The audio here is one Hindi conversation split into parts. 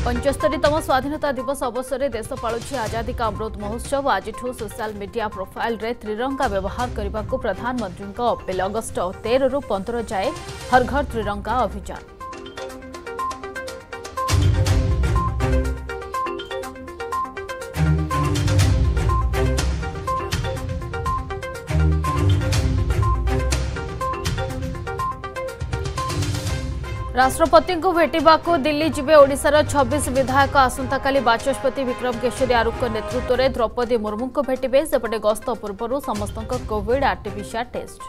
75तम स्वाधीनता दिवस अवसर में देश पालुछि आजादी का अमृत महोत्सव। आज सोशल मीडिया प्रोफाइल रे त्रिरंगा व्यवहार करने को प्रधानमंत्री अपील। अगस्ट 13 रु 15 जाए हर घर त्रिरंगा अभियान। राष्ट्रपति को भेटा दिल्ली जिबे ओडिशार 26 विधायक आसंता काली बाचस्पति विक्रम केशरी आरूख नेतृत्व में द्रौपदी मुर्मू को भेटे। सेपटे गस्त पूर्व समस्त कोविड आरटीपीसीआर टेस्ट।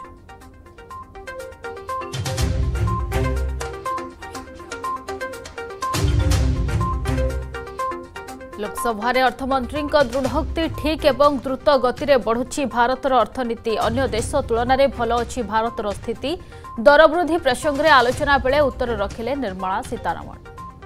लोकसभा अर्थमंत्री दृढ़ोक्ति ठीक एवं द्रुत गति में बढ़ुछि भारतर अर्थनीति। अन्य देश तुलन में भल अच्छी भारतर स्थिति। दर वृद्धि प्रसंग में आलोचना बेले उत्तर रखिले निर्मला सीतारमण।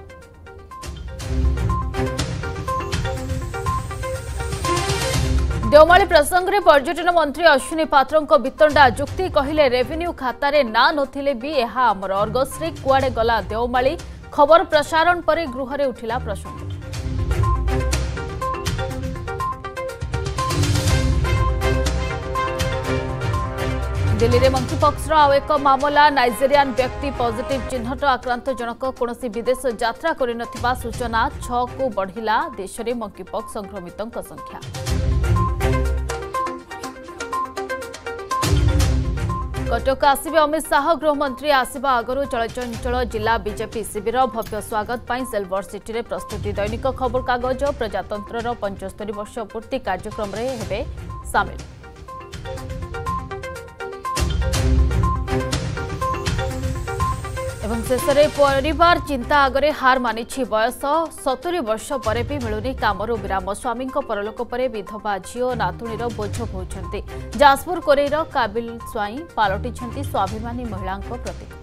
देवमाली प्रसंग में पर्यटन मंत्री अश्विनी पात्र वितंडा जुक्ति कहिले रेवेन्यू खातारे ना नथिले भी एहा आमर। अर्गश्री कुआडे गला देवमाली खबर प्रसारण पर गृह में उठिला प्रसंग। दिल्ली में मंकीपॉक्स आउ एक मामला। नाइजेरियान व्यक्ति पॉजिटिव चिन्हट आक्रांत जनक कौनसी विदेश यात्रा कर सूचना। 6 को बढ़िला देश में मंकीपॉक्स संक्रमितों संख्या। कटक आसिबे अमित शाह। गृहमंत्री आसिबा आगरू चलचंचल जिला बीजेपी शिविर भव्य स्वागत पाई सिल्वर सिटी में प्रस्तुति। दैनिक खबर कागज प्रजातंत्र 75 वर्ष पूर्ति कार्यक्रम में हेबे सामिल। एवं शेष में परिवार चिंता आगरे हार मानिछि बयस। 70 वर्ष पर भी मिलुनी कामरू विराम। स्वामी परलोक पर विधवा झील नातुणीर बोझ बोझंती। जाजपुर कोरेईर काबिल स्वाई पालटिछंती स्वाभिमानी महिला प्रतीक।